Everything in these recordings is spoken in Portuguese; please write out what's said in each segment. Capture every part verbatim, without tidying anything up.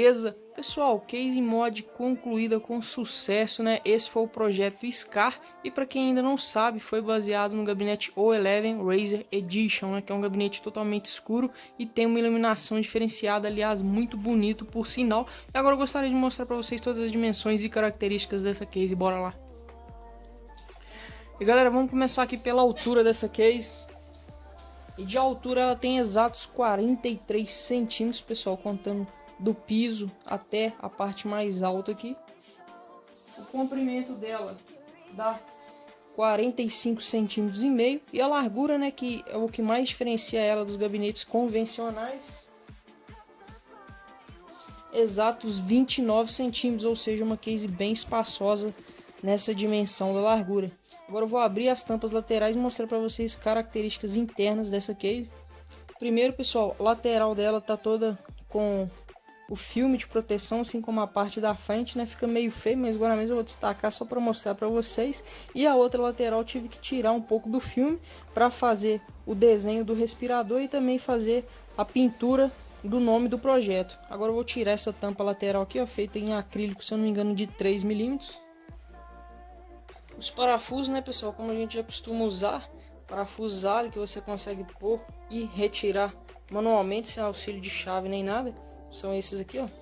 Beleza? Pessoal, case mod concluída com sucesso, né? Esse foi o projeto Scar e para quem ainda não sabe, foi baseado no gabinete O onze Razer Edition, né? Que é um gabinete totalmente escuro e tem uma iluminação diferenciada, aliás, muito bonito por sinal. E agora eu gostaria de mostrar para vocês todas as dimensões e características dessa case, bora lá. E galera, vamos começar aqui pela altura dessa case. E de altura ela tem exatos quarenta e três centímetros, pessoal, contando do piso até a parte mais alta aqui. O comprimento dela dá quarenta e cinco centímetros e meio e a largura, né, que é o que mais diferencia ela dos gabinetes convencionais, exatos vinte e nove centímetros, ou seja, uma case bem espaçosa nessa dimensão da largura. Agora eu vou abrir as tampas laterais e mostrar para vocês características internas dessa case. Primeiro, pessoal, a lateral dela tá toda com o filme de proteção, assim como a parte da frente, né? Fica meio feio, mas agora mesmo eu vou destacar só para mostrar para vocês. E a outra lateral eu tive que tirar um pouco do filme para fazer o desenho do respirador e também fazer a pintura do nome do projeto. Agora eu vou tirar essa tampa lateral aqui, ó, feita em acrílico, se eu não me engano, de três milímetros. Os parafusos, né, pessoal, como a gente já costuma usar, parafusos Allen que você consegue pôr e retirar manualmente sem auxílio de chave nem nada. São esses aqui, ó.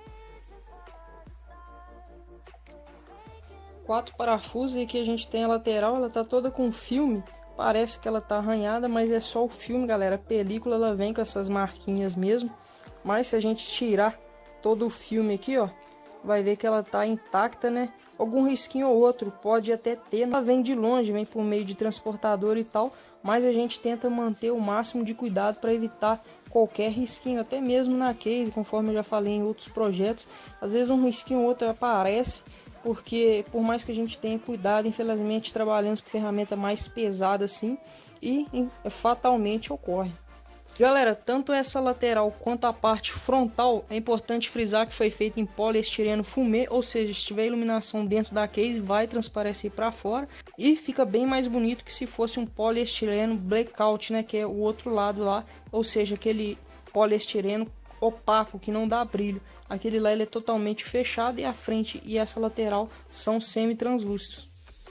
Quatro parafusos, e aqui a gente tem a lateral, ela tá toda com filme. Parece que ela tá arranhada, mas é só o filme, galera. A película ela vem com essas marquinhas mesmo. Mas se a gente tirar todo o filme aqui, ó, vai ver que ela tá intacta, né? Algum risquinho ou outro pode até ter, ela vem de longe, vem por meio de transportador e tal, mas a gente tenta manter o máximo de cuidado para evitar qualquer risquinho, até mesmo na case, conforme eu já falei em outros projetos. Às vezes um risquinho ou outro aparece, porque por mais que a gente tenha cuidado, infelizmente trabalhamos com ferramenta mais pesada assim, e fatalmente ocorre. Galera, tanto essa lateral quanto a parte frontal é importante frisar que foi feita em poliestireno fumê, ou seja, se tiver iluminação dentro da case vai transparecer para fora e fica bem mais bonito que se fosse um poliestireno blackout, né, que é o outro lado lá, ou seja, aquele poliestireno opaco que não dá brilho. Aquele lá ele é totalmente fechado e a frente e essa lateral são semi-translúcidos.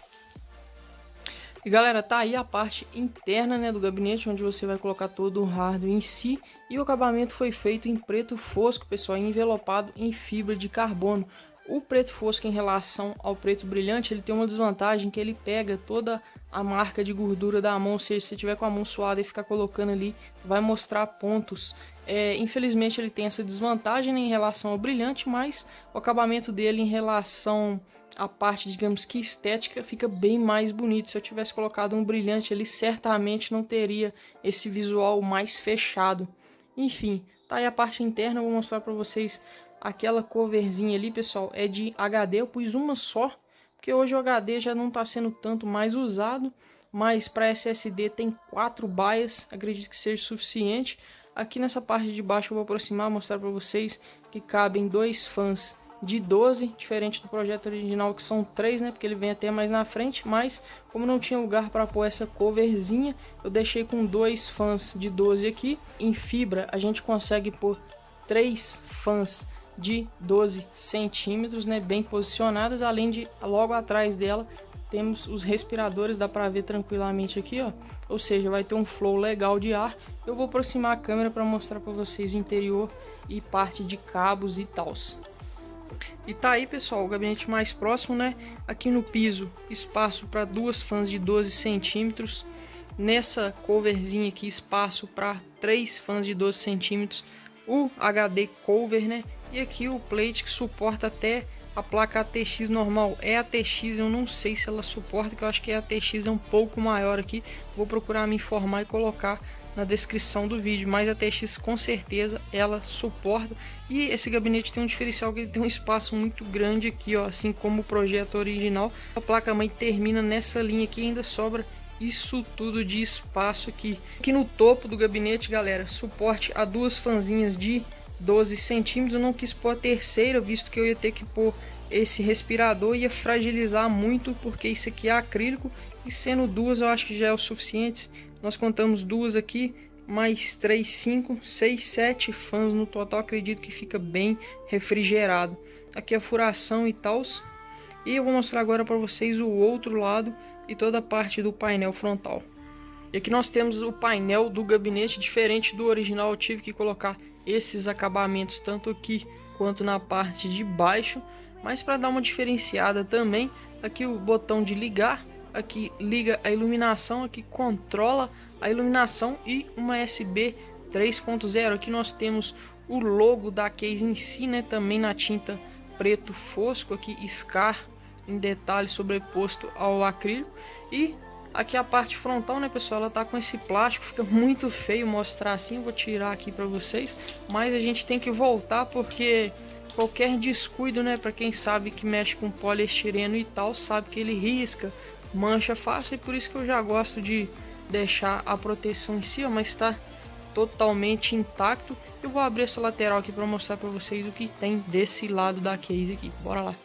E galera, tá aí a parte interna, né, do gabinete, onde você vai colocar todo o hardware em si. E o acabamento foi feito em preto fosco, pessoal, envelopado em fibra de carbono. O preto fosco em relação ao preto brilhante, ele tem uma desvantagem que ele pega toda a marca de gordura da mão, ou seja, se você tiver com a mão suada e ficar colocando ali, vai mostrar pontos. É, infelizmente ele tem essa desvantagem, né, em relação ao brilhante, mas o acabamento dele em relação a parte, digamos que estética, fica bem mais bonito. Se eu tivesse colocado um brilhante ali, certamente não teria esse visual mais fechado. Enfim, tá aí a parte interna. Eu vou mostrar para vocês aquela coverzinha ali, pessoal, é de H D. Eu pus uma só, porque hoje o H D já não está sendo tanto mais usado, mas para S S D tem quatro baias, acredito que seja suficiente. Aqui nessa parte de baixo eu vou aproximar, mostrar para vocês que cabem dois fãs de doze, diferente do projeto original que são três, né, porque ele vem até mais na frente, mas como não tinha lugar para pôr essa coverzinha, eu deixei com dois fãs de doze aqui. Em fibra a gente consegue pôr três fãs de doze centímetros, né, bem posicionadas, além de logo atrás dela temos os respiradores, dá para ver tranquilamente aqui, ó, ou seja, vai ter um flow legal de ar. Eu vou aproximar a câmera para mostrar para vocês o interior e parte de cabos e tal. E tá aí, pessoal, o gabinete mais próximo, né? Aqui no piso, espaço para duas fãs de doze centímetros. Nessa coverzinha aqui, espaço para três fãs de doze centímetros. O H D cover, né? E aqui o plate que suporta até a placa A T X normal. É A T X, eu não sei se ela suporta, que eu acho que a A T X é um pouco maior aqui. Vou procurar me informar e colocar na descrição do vídeo, mas a A T X com certeza ela suporta. E esse gabinete tem um diferencial que ele tem um espaço muito grande aqui, ó, assim como o projeto original. A placa mãe termina nessa linha aqui e ainda sobra isso tudo de espaço aqui. Aqui no topo do gabinete, galera, suporte a duas fãzinhas de doze centímetros. Eu não quis pôr a terceira, visto que eu ia ter que pôr esse respirador, ia fragilizar muito, porque isso aqui é acrílico, e sendo duas eu acho que já é o suficiente. Nós contamos duas aqui, mais três, cinco, seis, sete fãs no total. Acredito que fica bem refrigerado. Aqui a furação e tal. E eu vou mostrar agora para vocês o outro lado e toda a parte do painel frontal. E aqui nós temos o painel do gabinete, diferente do original. Eu tive que colocar esses acabamentos tanto aqui quanto na parte de baixo, mas para dar uma diferenciada também. Aqui o botão de ligar, aqui liga a iluminação, aqui controla a iluminação e uma U S B três ponto zero. Aqui nós temos o logo da case em si, né, também na tinta preto fosco, aqui Scar em detalhe sobreposto ao acrílico. E aqui a parte frontal, né, pessoal, ela tá com esse plástico, fica muito feio mostrar assim. Eu vou tirar aqui para vocês, mas a gente tem que voltar porque qualquer descuido, né, para quem sabe que mexe com poliestireno e tal, sabe que ele risca, mancha fácil, e por isso que eu já gosto de deixar a proteção em si, ó, mas está totalmente intacto. Eu vou abrir essa lateral aqui para mostrar para vocês o que tem desse lado da case aqui. Bora lá.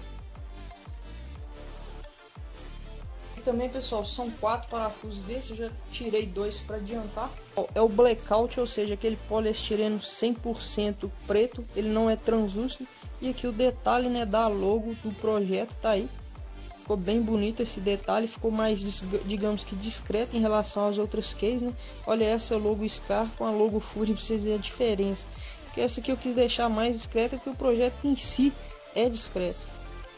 Também, pessoal, são quatro parafusos desses, eu já tirei dois para adiantar. É o blackout, ou seja, aquele poliestireno cem por cento preto, ele não é translúcido. E aqui o detalhe, né, da logo do projeto tá aí. Ficou bem bonito esse detalhe, ficou mais, digamos que discreto em relação às outras cases, né? Olha essa logo Scar com a logo Fury, pra vocês verem a diferença. Porque essa aqui eu quis deixar mais discreta, porque o projeto em si é discreto.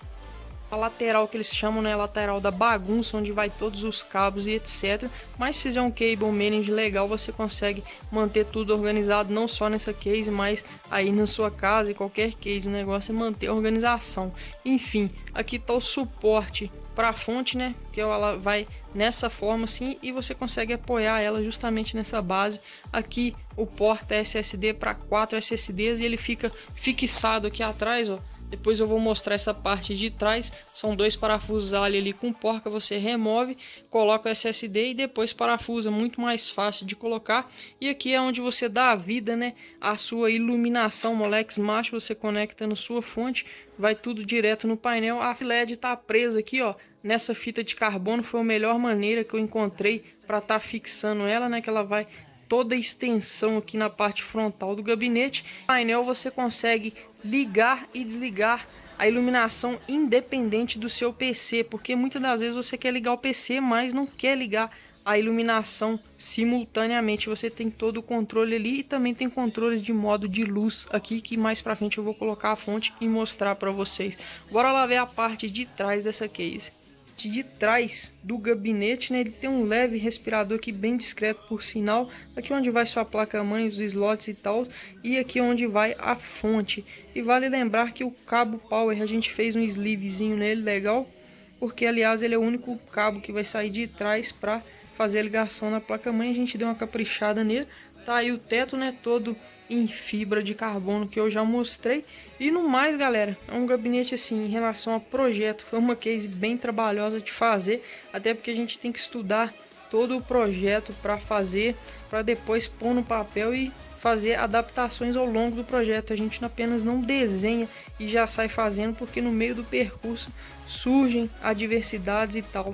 A lateral que eles chamam, né, lateral da bagunça, onde vai todos os cabos e etcétera. Mas se fizer um cable manage legal, você consegue manter tudo organizado, não só nessa case, mas aí na sua casa e qualquer case. O negócio é manter a organização. Enfim, aqui está o suporte para a fonte, né, que ela vai nessa forma assim, e você consegue apoiar ela justamente nessa base. Aqui o porta S S D para quatro S S Ds e ele fica fixado aqui atrás, ó. Depois eu vou mostrar essa parte de trás. São dois parafusos ali, ali com porca. Você remove, coloca o S S D e depois parafusa. Muito mais fácil de colocar. E aqui é onde você dá a vida, né, a sua iluminação Molex macho. Você conecta na sua fonte, vai tudo direto no painel. A L E D tá presa aqui, ó, nessa fita de carbono. Foi a melhor maneira que eu encontrei para estar tá fixando ela, né, que ela vai toda a extensão aqui na parte frontal do gabinete. No painel você consegue ligar e desligar a iluminação independente do seu P C, porque muitas das vezes você quer ligar o P C, mas não quer ligar a iluminação simultaneamente. Você tem todo o controle ali, e também tem controles de modo de luz aqui, que mais pra frente eu vou colocar a fonte e mostrar para vocês. Bora lá ver a parte de trás dessa case. De trás do gabinete, né, ele tem um leve respirador aqui bem discreto, por sinal. Aqui onde vai sua placa-mãe, os slots e tal, e aqui onde vai a fonte. E vale lembrar que o cabo power a gente fez um sleevezinho nele legal, porque aliás ele é o único cabo que vai sair de trás para fazer a ligação na placa-mãe. A gente deu uma caprichada nele. Tá aí o teto, né, todo em fibra de carbono, que eu já mostrei. E no mais, galera, é um gabinete assim, em relação a projeto, foi uma case bem trabalhosa de fazer, até porque a gente tem que estudar todo o projeto para fazer, para depois pôr no papel e fazer adaptações ao longo do projeto. A gente apenas não desenha e já sai fazendo, porque no meio do percurso surgem adversidades e tal.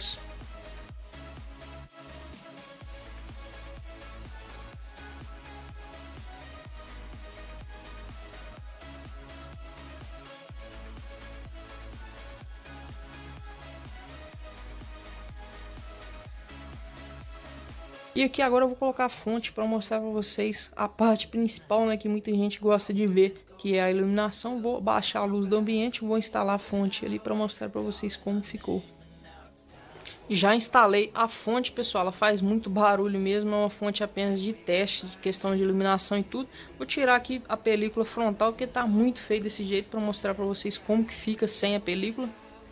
E aqui agora eu vou colocar a fonte para mostrar para vocês a parte principal, né, que muita gente gosta de ver, que é a iluminação. Vou baixar a luz do ambiente, vou instalar a fonte ali para mostrar para vocês como ficou. Já instalei a fonte, pessoal, ela faz muito barulho mesmo, é uma fonte apenas de teste, de questão de iluminação e tudo. Vou tirar aqui a película frontal, porque tá muito feio desse jeito, para mostrar para vocês como que fica sem a película.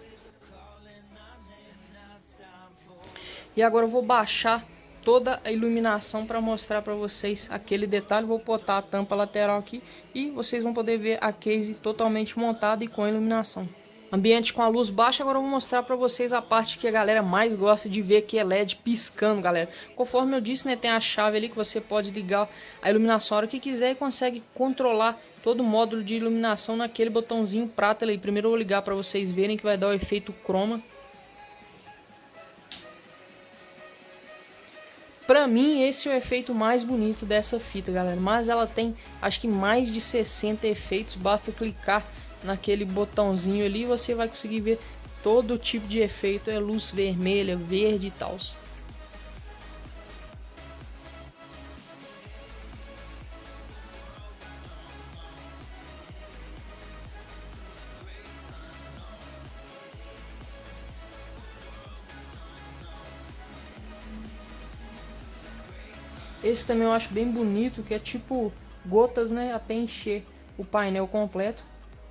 E agora eu vou baixar toda a iluminação para mostrar para vocês aquele detalhe. Vou botar a tampa lateral aqui e vocês vão poder ver a case totalmente montada e com iluminação. Ambiente com a luz baixa. Agora eu vou mostrar para vocês a parte que a galera mais gosta de ver, que é L E D piscando, galera. Conforme eu disse, né, tem a chave ali que você pode ligar a iluminação a hora que quiser e consegue controlar todo o módulo de iluminação naquele botãozinho prata ali. Primeiro eu vou ligar para vocês verem que vai dar o efeito croma. Pra mim, esse é o efeito mais bonito dessa fita, galera. Mas ela tem, acho que mais de sessenta efeitos. Basta clicar naquele botãozinho ali e você vai conseguir ver todo tipo de efeito. É luz vermelha, verde e tal. Esse também eu acho bem bonito, que é tipo gotas, né, até encher o painel completo.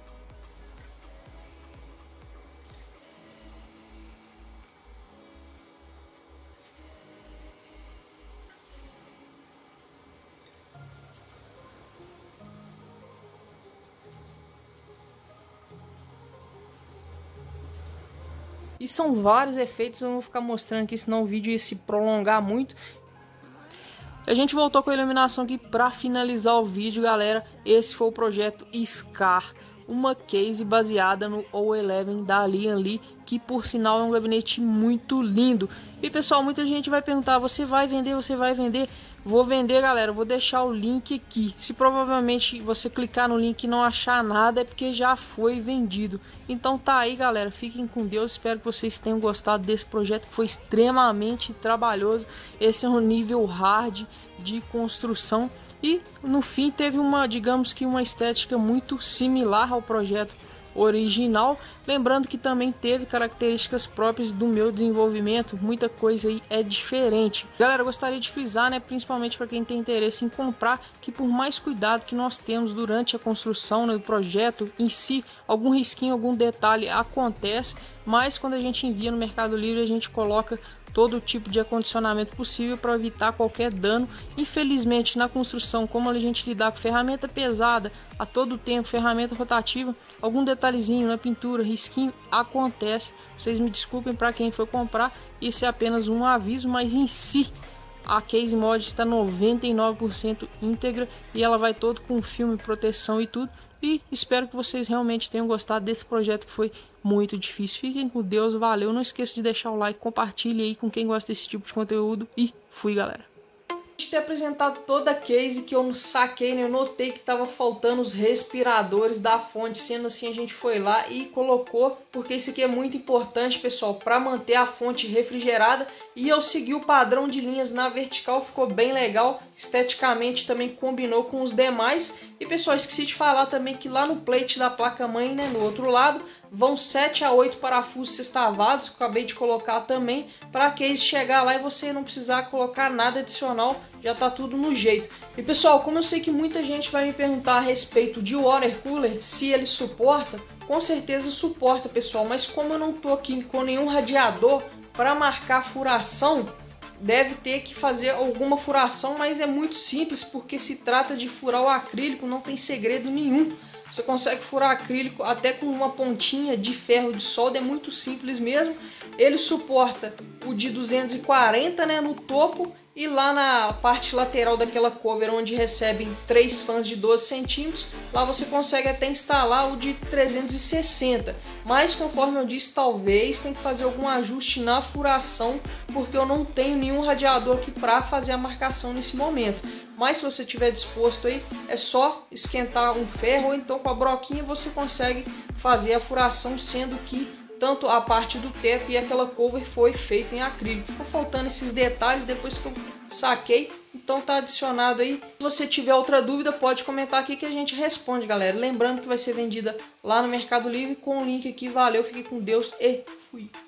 E são vários efeitos, eu não vou ficar mostrando aqui, senão o vídeo ia se prolongar muito. A gente voltou com a iluminação aqui para finalizar o vídeo, galera. Esse foi o projeto Scar, uma case baseada no O onze da Lian Li, que por sinal é um gabinete muito lindo. E pessoal, muita gente vai perguntar, você vai vender, você vai vender? Vou vender, galera, vou deixar o link aqui. Se provavelmente você clicar no link e não achar nada, é porque já foi vendido. Então tá aí, galera, fiquem com Deus. Espero que vocês tenham gostado desse projeto, que foi extremamente trabalhoso. Esse é um nível hard de construção e no fim teve uma, digamos que uma estética muito similar ao projeto original, lembrando que também teve características próprias do meu desenvolvimento, muita coisa aí é diferente. Galera, eu gostaria de frisar, né, principalmente para quem tem interesse em comprar, que por mais cuidado que nós temos durante a construção, né, do projeto em si, algum risquinho, algum detalhe acontece, mas quando a gente envia no Mercado Livre, a gente coloca todo tipo de acondicionamento possível para evitar qualquer dano. Infelizmente, na construção, como a gente lidar com ferramenta pesada a todo tempo, ferramenta rotativa, algum detalhezinho na pintura, risquinho, acontece. Vocês me desculpem para quem for comprar, isso é apenas um aviso, mas em si a case mod está noventa e nove por cento íntegra e ela vai todo com filme, proteção e tudo. E espero que vocês realmente tenham gostado desse projeto que foi muito difícil. Fiquem com Deus, valeu. Não esqueça de deixar o like, compartilhe aí com quem gosta desse tipo de conteúdo e fui, galera. De ter apresentado toda a case que eu não saquei, né? Eu notei que estava faltando os respiradores da fonte, sendo assim a gente foi lá e colocou, porque isso aqui é muito importante, pessoal, para manter a fonte refrigerada. E eu segui o padrão de linhas na vertical, ficou bem legal, esteticamente também combinou com os demais. E pessoal, esqueci de falar também que lá no plate da placa-mãe, né, no outro lado, vão sete a oito parafusos sextavados, que eu acabei de colocar também, para a case chegar lá e você não precisar colocar nada adicional, já tá tudo no jeito. E pessoal, como eu sei que muita gente vai me perguntar a respeito de water cooler, se ele suporta, com certeza suporta, pessoal, mas como eu não tô aqui com nenhum radiador para marcar furação, deve ter que fazer alguma furação, mas é muito simples, porque se trata de furar o acrílico, não tem segredo nenhum. Você consegue furar acrílico até com uma pontinha de ferro de solda, é muito simples mesmo. Ele suporta o de duzentos e quarenta, né, no topo, e lá na parte lateral daquela cover onde recebem três fãs de doze centímetros, lá você consegue até instalar o de trezentos e sessenta. Mas conforme eu disse, talvez tenha que fazer algum ajuste na furação, porque eu não tenho nenhum radiador aqui para fazer a marcação nesse momento. Mas se você tiver disposto aí, é só esquentar um ferro, ou então com a broquinha você consegue fazer a furação, sendo que tanto a parte do teto e aquela cover foi feita em acrílico. Ficou faltando esses detalhes depois que eu saquei, então tá adicionado aí. Se você tiver outra dúvida, pode comentar aqui que a gente responde, galera. Lembrando que vai ser vendida lá no Mercado Livre com o link aqui. Valeu, fique com Deus e fui!